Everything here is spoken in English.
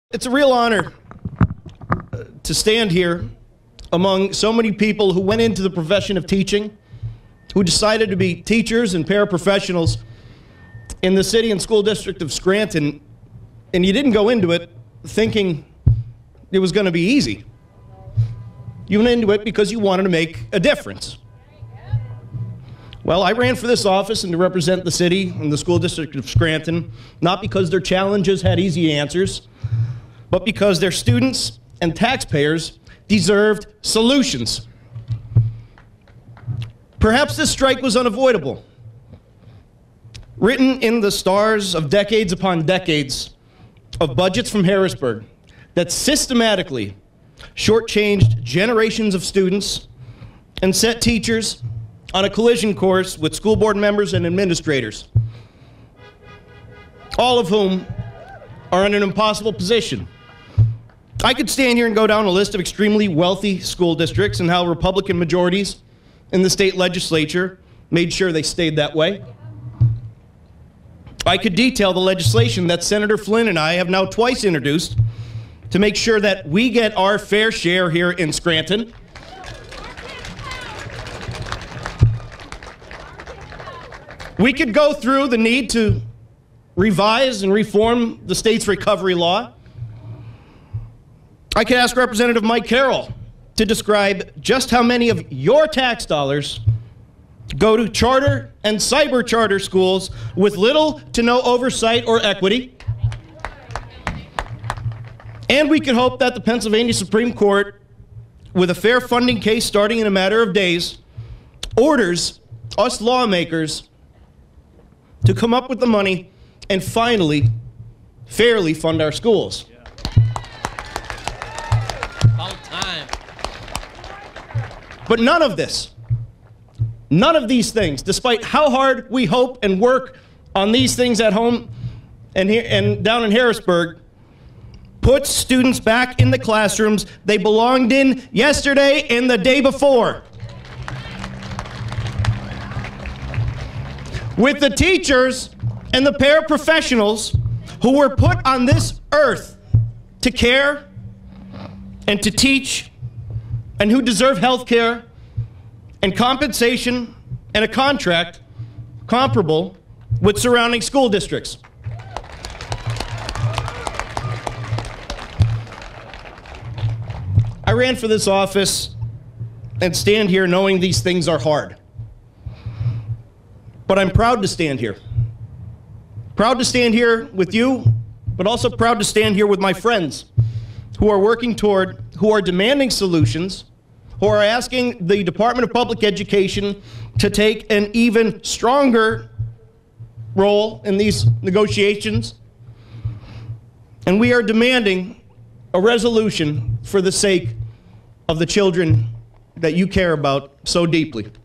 It's a real honor to stand here among so many people who went into the profession of teaching, who decided to be teachers and paraprofessionals in the city and school district of Scranton, and you didn't go into it thinking it was going to be easy. You went into it because you wanted to make a difference. Well, I ran for this office and to represent the city and the school district of Scranton, not because their challenges had easy answers, but because their students and taxpayers deserved solutions. Perhaps this strike was unavoidable. Written in the stars of decades upon decades of budgets from Harrisburg that systematically shortchanged generations of students and set teachers on a collision course with school board members and administrators, all of whom are in an impossible position. I could stand here and go down a list of extremely wealthy school districts and how Republican majorities in the state legislature made sure they stayed that way. I could detail the legislation that Senator Flynn and I have now twice introduced to make sure that we get our fair share here in Scranton. We could go through the need to revise and reform the state's recovery law. I could ask Representative Mike Carroll to describe just how many of your tax dollars go to charter and cyber charter schools with little to no oversight or equity. And we could hope that the Pennsylvania Supreme Court, with a fair funding case starting in a matter of days, orders us lawmakers to come up with the money and finally fairly fund our schools. About time. But none of this, none of these things, despite how hard we hope and work on these things at home and here and down in Harrisburg, puts students back in the classrooms they belonged in yesterday and the day before. With the teachers and the paraprofessionals who were put on this earth to care and to teach, and who deserve health care and compensation and a contract comparable with surrounding school districts. I ran for this office and stand here knowing these things are hard. But I'm proud to stand here. Proud to stand here with you, but also proud to stand here with my friends who are working toward, who are demanding solutions, who are asking the Department of Public Education to take an even stronger role in these negotiations. And we are demanding a resolution for the sake of the children that you care about so deeply.